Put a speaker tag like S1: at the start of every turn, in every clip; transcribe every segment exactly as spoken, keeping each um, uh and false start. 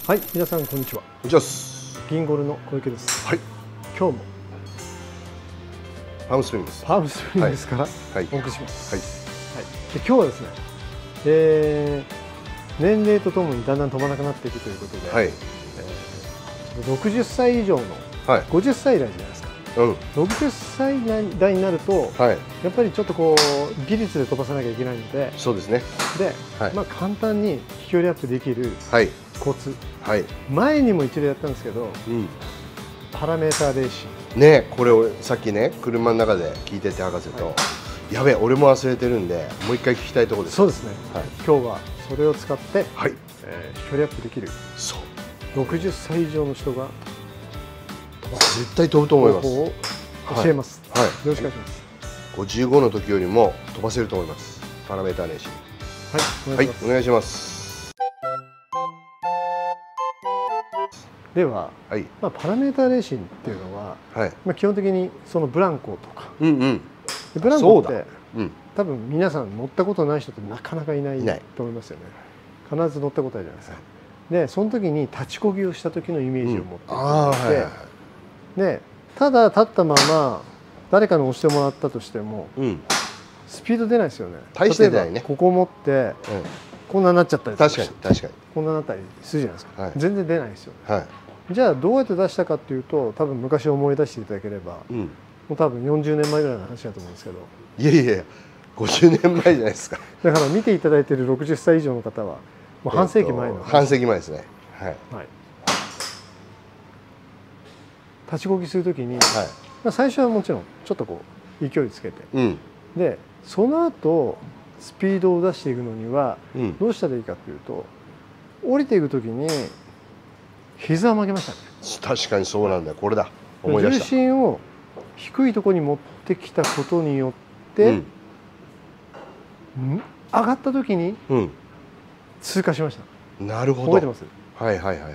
S1: はい、皆さんこんにちは。
S2: こんにちは。
S1: 銀ゴルの小池です。
S2: はい。
S1: 今日も
S2: パームスプリングス。
S1: パームスプリングスから
S2: はい。
S1: お送りします。
S2: はい。
S1: はい。で今日はですね、えー、年齢とともにだんだん飛ばなくなっていくということで、
S2: はい。
S1: えー、ろくじゅっさい以上の、
S2: はい。
S1: ごじゅっさい代じゃないですか。うん。ろくじゅっさい代になると、はい、やっぱりちょっとこう技術で飛ばさなきゃいけないので、
S2: そうですね。で、
S1: はい、まあ簡単に飛距離アップできるコツ。はい。前にも一度やったんですけど、うん、パラメーターレーシング。ね、
S2: これをさっきね車の中で聞いてて博士と、はい、やべえ俺も忘れてるんでもう一回聞きたいところです。
S1: そうですね。はい、今日はそれを使って、はい、えー、飛距離アップできる。そう。ろくじゅっさい以上の人が
S2: 絶対飛ぶと思います。
S1: 方法を教えます。はい。よろしくお願いします。
S2: ごじゅうごの時よりも飛ばせると思います。パラメーターレーシング。はい。はい。お願いします。
S1: では、はい、まあパラメーターレーシングっていうのは、はい、まあ基本的にそのブランコとか、うんうん、ブランコって、うん、多分皆さん乗ったことない人ってなかなかいないと思いますよね。必ず乗ったことあるじゃないですか。で、その時に立ちこぎをした時のイメージを持っていて、で、ただ立ったまま誰かに押してもらったとしても、うん、スピード出ないですよね。大して出ないね。ここを持って、うん、こんなになっちゃったりとか、確かに確かにこんなになったりするじゃないですか。はい、全然出ないですよ。はい、じゃあどうやって出したかっていうと、多分昔思い出していただければ、うん、もう多分よんじゅうねんまえぐらいの話だと思うんですけど、
S2: いやいやいやごじゅうねんまえじゃないですか。
S1: だから見ていただいているろくじゅっさい以上の方はもう半世紀前の、えー、
S2: 半世紀前ですね。はい、はい、
S1: 立ちこぎするときに、はい、まあ最初はもちろんちょっとこう勢いつけて、うん、でその後スピードを出していくのにはどうしたらいいかっていうと、降りていくときに膝を曲げましたね。
S2: 確かにそうなんだよ。これだ。思い出した。
S1: 重心を低いところに持ってきたことによって、うん、上がったときに通過しました。
S2: うん、なるほど。
S1: 覚えてます？
S2: はいはいはい。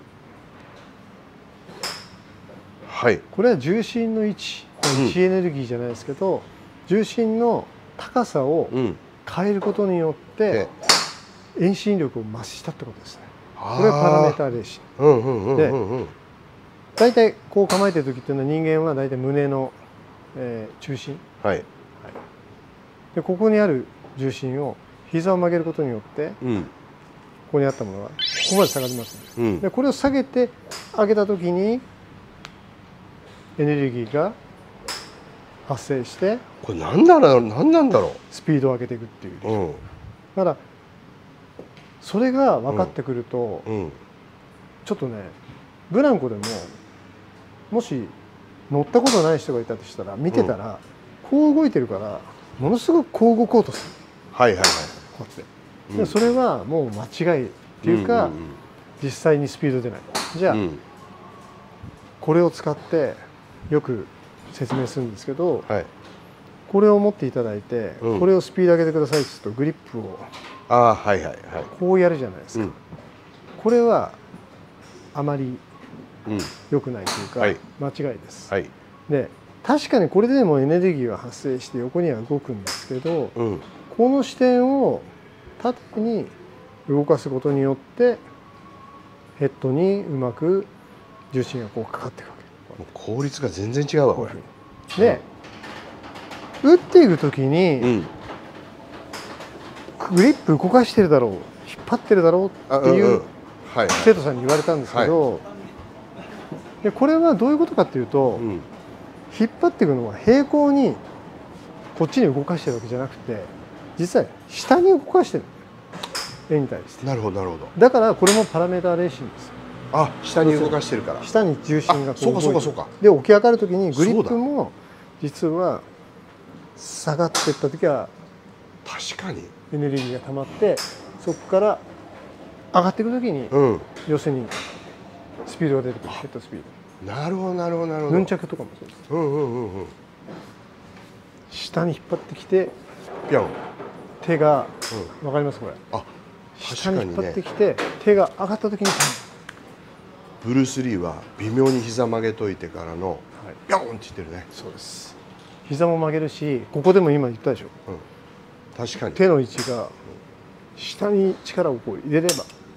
S2: はい。
S1: これは重心の位置、位置エネルギーじゃないですけど、うん、重心の高さを変えることによって遠心力を増したってことですね。これはパラメーターレーシングで、大体こう構えてる時っていうのは人間は大体胸の、えー、中心、はいはい、でここにある重心を膝を曲げることによって、うん、ここにあったものがここまで下がります、ね、うん、でこれを下げて上げた時にエネルギーが発生して、
S2: これ何だろう何なんだろう
S1: スピードを上げていくっていう、うん、だからそれが分かってくると、うんうん、ちょっとねブランコでももし乗ったことない人がいたとしたら見てたら、うん、こう動いてるからものすごくこう動こうとする。はいはいはい。こうやって、うん、でそれはもう間違いっていうか、うんうんうん、実際にスピード出ない。じゃあ、うん、これを使ってよく説明するんですけど、はい、これを持っていただいて、うん、これをスピード上げてくださいって言うとグリップを
S2: あ、はいはいはい、
S1: こうやるじゃないですか、うん、これはあまり良くないというか、はい、間違いです、はい、で確かにこれでもエネルギーは発生して横には動くんですけど、うん、この視点を縦に動かすことによってヘッドにうまく重心がこうかかっていくわけ。
S2: もう効率が全然違うわこれ。
S1: で、うん、打っていく時に、うん、グリップ動かしてるだろう、引っ張ってるだろうっていう生徒さんに言われたんですけど、はい、でこれはどういうことかっていうと、うん、引っ張っていくのは平行にこっちに動かしてるわけじゃなくて、実は下に動かしてる、絵に対して。
S2: なるほどなるほど。
S1: だからこれもパラメーターレーシングです。
S2: あ、下に動かしてるから。
S1: 下に重心がこう動いてる。
S2: そうかそうかそうか。
S1: で起き上がるときにグリップも実は下がっていったときは
S2: 確かに
S1: エネルギーが溜まって、そこから上がっていくときに、うん、要するにスピードが出てくる、ヘッドスピー
S2: ド。なるほどなるほどなるほど。
S1: ヌンチャクとかもそうです。うんうんうんうん。下に引っ張ってきて
S2: ピョン。
S1: 手が、うん、わかりますこれ。あ、下に引っ張ってきて、ね、手が上がったときに
S2: ブルース・リーは微妙に膝曲げといてからのピョンって言ってるね。
S1: そうです。膝も曲げるし、ここでも今言ったでしょ。うん、
S2: 確かに。
S1: 手の位置が下に力をこう入れれば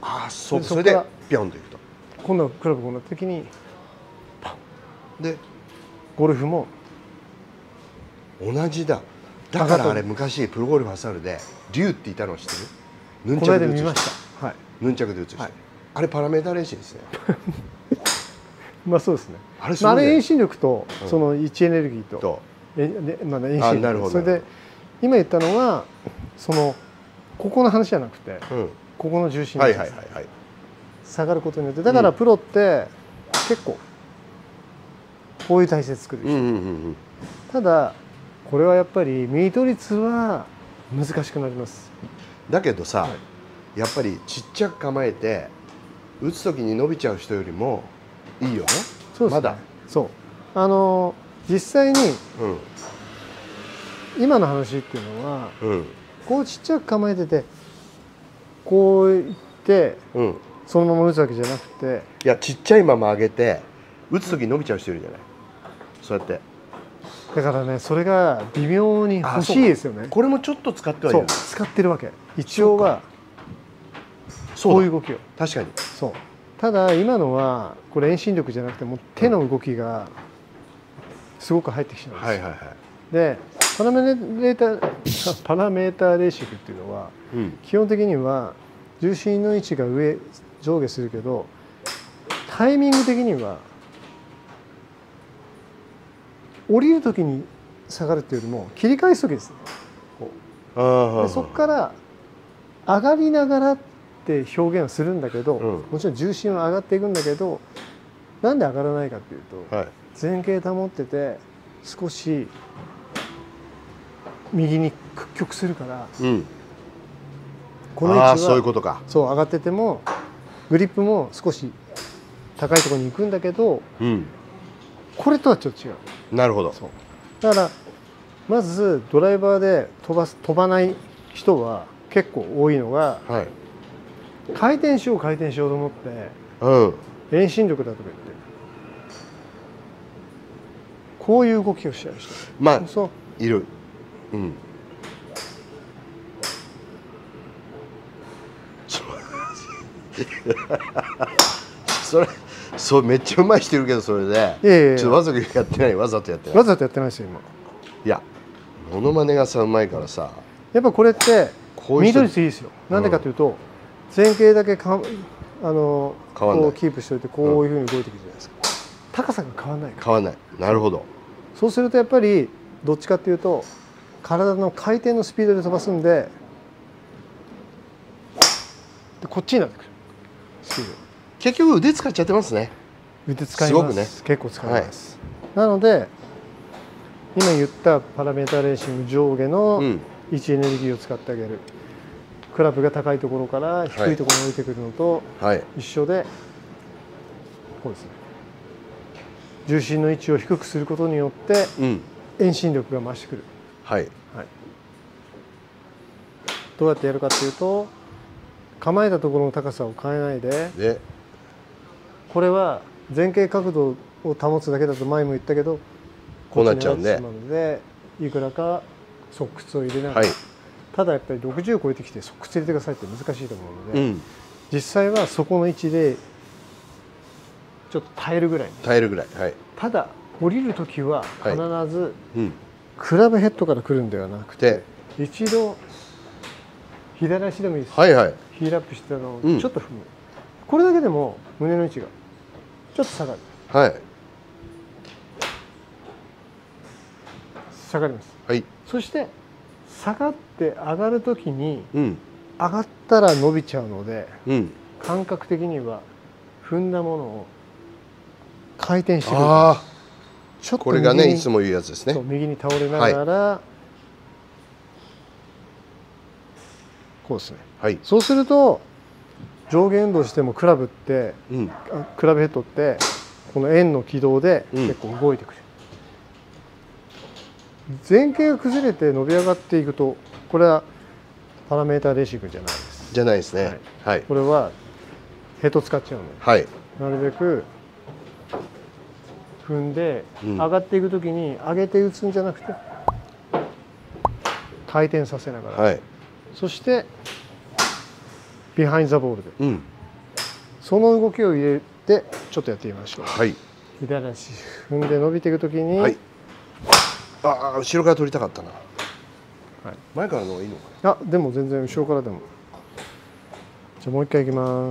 S2: ああそうそれでピョンといくと
S1: 今度はクラブこうなった時にパン
S2: で
S1: ゴルフも
S2: 同じだ。だからあれ昔プロゴルファーサルで竜っていたの知ってる？ヌンチャクで打つ人。はい。ヌンチャクで打つ人。あれパラメーターレーシングですね。
S1: まあそうですね。あれあれ遠心力とその位置エネルギーとえまあ遠心力。それで今言ったのはそのここの話じゃなくてここの重心が下がることによってだからプロって結構こういう体勢作るでしょ。ただこれはやっぱりミート率は難しくなります。
S2: だけどさ、はい、やっぱりちっちゃく構えて打つ時に伸びちゃう人よりもいいよね。
S1: そうですね。まだそうあの実際に、うん、今の話っていうのは、うん、こうちっちゃく構えててこういって、うん、そのまま打つわけじゃなくて
S2: いやちっちゃいまま上げて打つ時伸びちゃう人いるじゃない。そうやって
S1: だからねそれが微妙に欲しいですよね。
S2: これもちょっと使ってはいる。
S1: そう使ってるわけ。一応はこういう動きを
S2: 確かに
S1: そう。ただ今のはこれ遠心力じゃなくてもう手の動きがすごく入ってきちゃうんです。はいはいはい。でパラメーターパラメーターレーシングっていうのは、うん、基本的には重心の位置が上上下するけどタイミング的には降りるときに下がるっていうよりも切り返すときですね。こうでそこから上がりながらって表現をするんだけど、うん、もちろん重心は上がっていくんだけどなんで上がらないかっていうと、はい、前傾保ってて少し右に屈曲するから、うん、この位置は
S2: そういうことか。
S1: そう上がっててもグリップも少し高いところに行くんだけど、うん、これとはちょっと違う。
S2: なるほど。
S1: そうだからまずドライバーで飛ばす飛ばない人は結構多いのが、はい、回転しよう回転しようと思って、うん、遠心力だとか言ってこういう動きをしちゃう人
S2: まあそういる。うん。それそうめっちゃうまいしてるけどそれで、いやいやいやちょっとわざとやってないわざとやってない。
S1: わざとやってないですよ今。
S2: いやモノマネがさうまいからさ。
S1: やっぱこれってミート率いいですよ。なんでかというと、うん、前傾だけかあのこうキープしておいてこういうふうに動いていくじゃないですか。高さが変わらないから。
S2: 変わらない。なるほど。
S1: そうするとやっぱりどっちかっていうと体の回転のスピードで飛ばすんで、でこっちになってくる。スピード。
S2: 結局腕使っちゃってますね。
S1: 腕使います。すごくね。結構使います。はい、なので今言ったパラメータレーシング上下の位置エネルギーを使ってあげる。クラブが高いところから低いところに降りてくるのと一緒で、こうですね。重心の位置を低くすることによって遠心力が増してくる。はい。はい。どうやってやるかっていうと、構えたところの高さを変えないで、でこれは前傾角度を保つだけだと前も言ったけど、
S2: こうなっちゃうんで、
S1: でいくらかソックスを入れながら、はい、ただやっぱりろくじゅう超えてきてソックス入れてくださいって難しいと思うので、うん、実際はそこの位置でちょっと耐えるぐらい。
S2: 耐えるぐらい。はい。た
S1: だ降りるときは必ず、はいうん、クラブヘッドから来るんではなくて、一度左足でもいいです。はいはい。ヒールアップしてたのをちょっと踏む、うん、これだけでも胸の位置がちょっと下がる。はい。下がります。はい。そして下がって上がるときに、うん、上がったら伸びちゃうので、うん、感覚的には踏んだものを回転してくる。ああ。ちょっとこれがねいつも言うやつですね。そう右に倒れながら、はい、こうですね。はい。そうすると上下運動してもクラブって、うん、クラブヘッドってこの円の軌道で結構動いてくる。うん、前傾が崩れて伸び上がっていくとこれはパラメーターレーシングじゃないです。
S2: じゃないですね。はい。はい、
S1: これはヘッド使っちゃうので、はい、なるべく踏んで、うん、上がっていくときに上げて打つんじゃなくて回転させながら、はい、そしてビハインドザボールで、うん、 その動きを入れてちょっとやってみましょう。
S2: はい、
S1: 左足踏んで伸びていくときに、
S2: はい、ああ後ろから取りたかったな、はい、前からの方がいいのかな。
S1: あでも全然後ろからでも。じゃあもう一回いきます。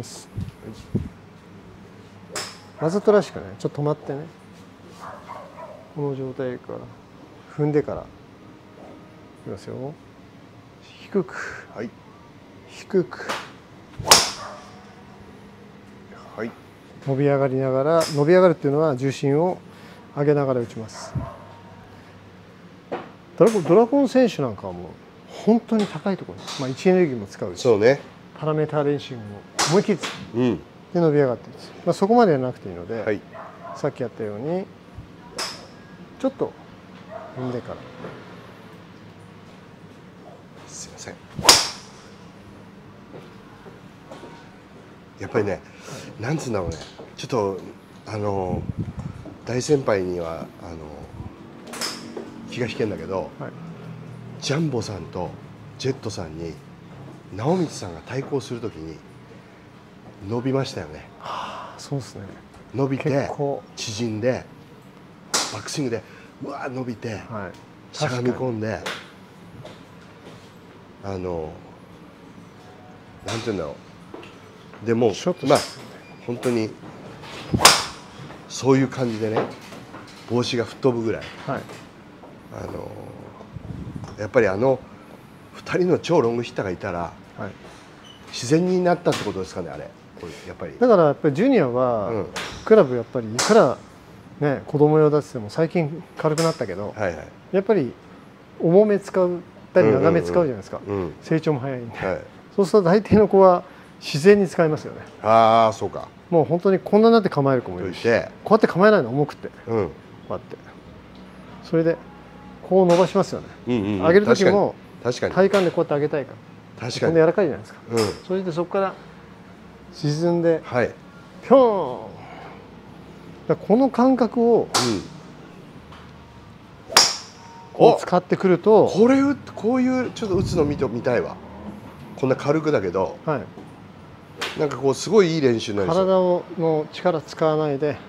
S1: わざとらしくね、ちょっと止まってね、この状態から踏んでからいきますよ。低く、
S2: はい、
S1: 低く、
S2: はい、
S1: 伸び上がりながら、伸び上がるっていうのは重心を上げながら打ちます。ドラゴン、ドラゴン選手なんかはもう本当に高いところに、まあ、位置エネルギーも使うし、
S2: そうね、
S1: パラメーター練習も思い切り使う、うん、で伸び上がってるんです。まあ、そこまでやらなくていいので、はい、さっきやったようにちょっと踏んでから。
S2: すいません。やっぱりね、はい、なんつうんだろうね、ちょっとあの大先輩にはあの気が引けんだけど、はい、ジャンボさんとジェットさんに直道さんが対抗するときに伸びましたよね。
S1: はあ、そうですね。
S2: 伸びて縮んでバックスイングでうわー伸びて、はい、しゃがみ込んで、あのなんていうんだろう、でもまあ本当にそういう感じでね、帽子が吹っ飛ぶぐらい、はい、あのやっぱりあのふたりの超ロングヒッターがいたら、はい、自然になったってことですかね、あれ。これやっぱり
S1: だからやっぱりジュニアは、うん、クラブやっぱりいくらね子供用だっても最近軽くなったけど、はいはい、やっぱり重め使ったり長め使うじゃないですか、うんうんうん、成長も早いんで、はい、そうすると大抵の子は自然に使いますよね。
S2: ああそうか。
S1: もう本当にこんなになって構える子もいるし、こうやって構えないの重くて、うん、こうやってそれでこう伸ばしますよね、うんうんうん、上げる時も確かに体幹でこうやって上げたいから、確かに柔らかいじゃないですか、うん、それでそこから沈んで、はい、ピョーン、だこの感覚を、うん、こう使ってくると、
S2: これこういうちょっと打つの見てみたいわ。こんな軽くだけど、はい、なんかこうすごいいい練習になりそう。
S1: 体をの力使わないで、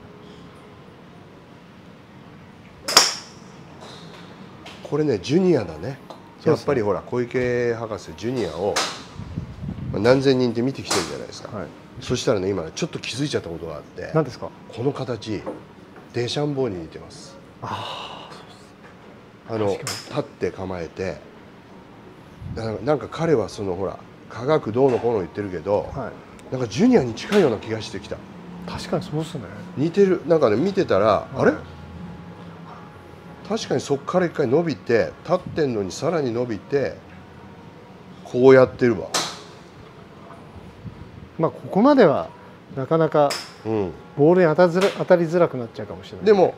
S2: これねジュニアだね。やっぱりほら小池博士ジュニアを何千人って見てきてるじゃないですか、はい、そしたらね今ちょっと気づいちゃったことがあって。
S1: 何ですか？
S2: この形デシャンボーに似てます。ああ、あの立って構えて、なんか彼はそのほら科学どうのこうの言ってるけど、はい、なんかジュニアに近いような気がしてきた。
S1: 確かにそうですね。
S2: 似てる。なんかね見てたら、はい、あれ確かにそこから一回伸びて、立ってんのにさらに伸びてこうやってるわ。
S1: まあここまではなかなかボールに当たづら、当たりづらくなっちゃうかもしれない。
S2: でも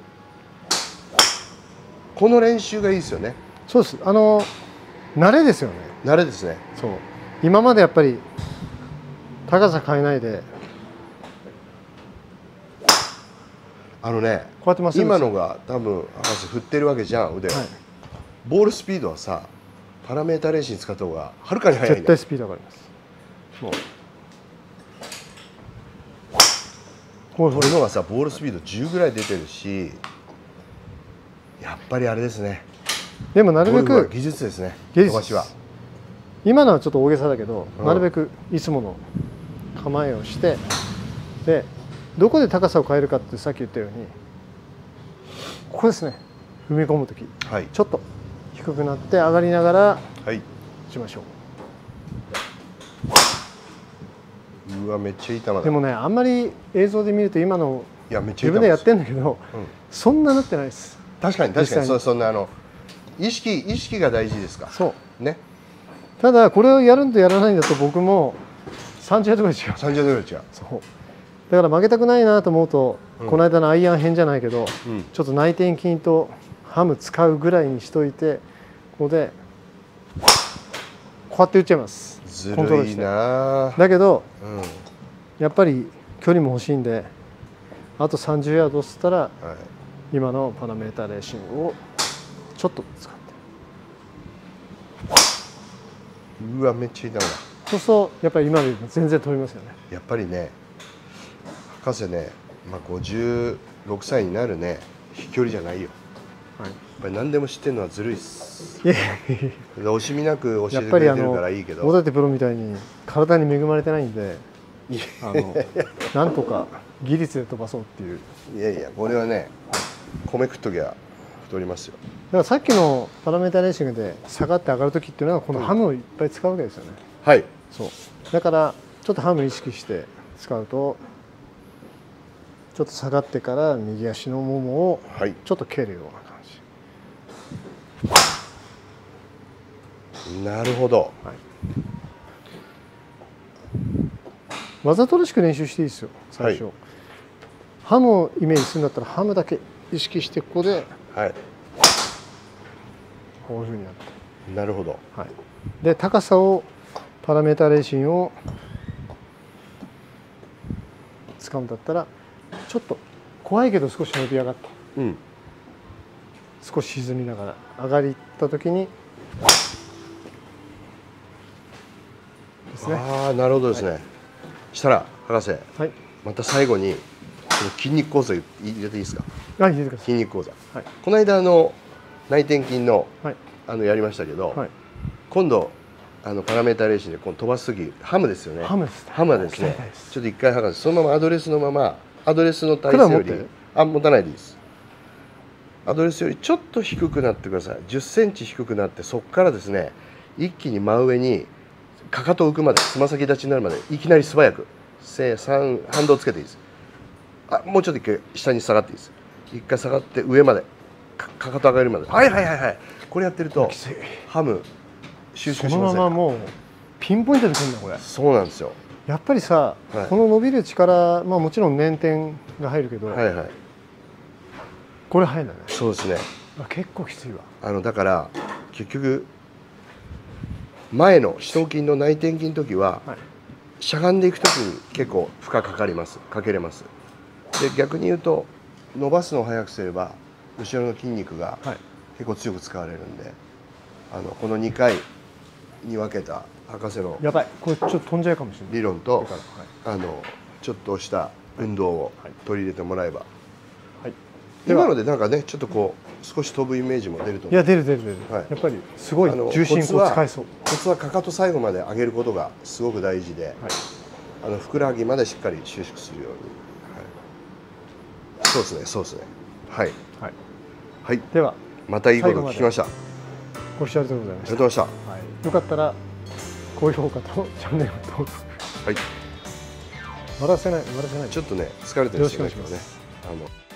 S2: この練習がいいですよね。
S1: そうです。あの慣れですよね。
S2: 慣れですね。
S1: そう。今までやっぱり高さ変えないで、
S2: あのね、こうやってます。今のが多分博士振ってるわけじゃん腕を、はい、ボールスピードはさパラメータ練習に使った方がはるかに速いんだ。
S1: 絶対スピード上がります。もう
S2: これのがさボールスピードじゅうぐらい出てるし、やっぱりあれですね。
S1: でもなるべく
S2: 技術ですね。
S1: 技術飛ばしは今のはちょっと大げさだけど、うん、なるべくいつもの構えをして、でどこで高さを変えるかってさっき言ったようにここですね。踏み込む時、はい、ちょっと低くなって上がりながらしましょう。
S2: うわめっちゃいい球だ。
S1: でもねあんまり映像で見ると今の自分でやってるんだけど、うん、そんななってないです。
S2: 確かに確かに そ, そんなあの意識意識が大事ですか。
S1: そう
S2: ね。
S1: ただこれをやるんとやらないんだと僕もさんじゅうヤードぐらい違う。
S2: さんじゅうヤードぐらい違う。
S1: そうだから負けたくないなと思うと、うん、この間のアイアン編じゃないけど、うん、ちょっと内転筋とハム使うぐらいにしといて、ここでこうやって打っちゃいます。
S2: ずるいな。
S1: だけど、うん、やっぱり距離も欲しいんで、あとさんじゅうヤードっつったら、はい、今のパラメータレーシングをちょっと使って。
S2: うわめっちゃいい球だ。
S1: そうするとやっぱり今よりも全然飛びますよね。
S2: やっぱりね博士ね、まあ、ごじゅうろくさいになるね飛距離じゃないよ、はい、やっぱり何でも知ってるのはずるいっす。いやいや惜しみなく教えてくれてるからいいけど、
S1: 大館プロみたいに体に恵まれてないんで、あのなんとか技術で飛ばそうっていう。
S2: いやいやこれはね米食っときゃ太りますよ。
S1: だからさっきのパラメータレーシングで下がって上がる時っていうのはこのハムをいっぱい使うわけですよね、
S2: うん、はい。
S1: そうだからちょっとハム意識して使うとちょっと下がってから右足のももをちょっと蹴るような感
S2: じ、はい、なるほど、はい、
S1: わざとらしく練習していいですよ最初、はい、ハムをイメージするんだったらハムだけ意識してここで、はい、こういうふうにやって、
S2: なるほど、
S1: はい、で高さをパラメータレーシンを使うんだったらちょっと怖いけど少し伸び上がって、うん、少し沈みながら上がりった時に
S2: ですね。ああなるほどですね、はい、したら博士、はい、また最後に筋肉講座入れていいですか。
S1: あ、入れてください。
S2: 筋肉講座、はい、この間あの内転筋の、はい、あのやりましたけど、はい、今度あのパラメータレーシンでこの飛ばす時ハムですよね。
S1: ハムです、ね、
S2: ハムはですねちょっと一回博士そのままアドレスのままアドレスの体勢よりあ持たないでいいです。アドレスよりちょっと低くなってください。じゅっセンチ低くなってそこからですね一気に真上にかかと浮くまでつま先立ちになるまでいきなり素早くせさん反動つけていいです。あもうちょっと一回下に下がっていいです。一回下がって上まで か, かかと上がるまではいはいはいはいこれやってるとハム収縮しませんか。
S1: そのままもうピンポイントでくるんだこれ。
S2: そうなんですよ。
S1: やっぱりさ、はい、この伸びる力、まあ、もちろん捻転が入るけど、はいはい、これ入るんだね。
S2: そうですね。
S1: 結構きついわ。
S2: あのだから結局前の四頭筋の内転筋の時は、はい、しゃがんでいく時に結構負荷かかりますかけれます。で逆に言うと伸ばすのを早くすれば後ろの筋肉が結構強く使われるんで、はい、あのこのにかいに分けた博士の
S1: やばいこれちょっと飛んじゃうかもしれない
S2: 理論と、はい、あのちょっとした運動を取り入れてもらえば、はい、今のでなんかねちょっとこう少し飛ぶイメージも出ると思う。
S1: いや出る出る出る、はい、やっぱりすごい重心こう使えそう。
S2: コツはかかと最後まで上げることがすごく大事で、はい、あのふくらはぎまでしっかり収縮するように、はい、そうですねそうですねはいはい、はい、
S1: では
S2: またいいこと聞きました。
S1: ご視聴ありがとうございました。
S2: ありがとうございました。
S1: はい、よかったら高評価とチャンネル登録。はい。笑わせない笑わせない。
S2: ちょっとね疲れてるんですよね。よろしくお願いします。あの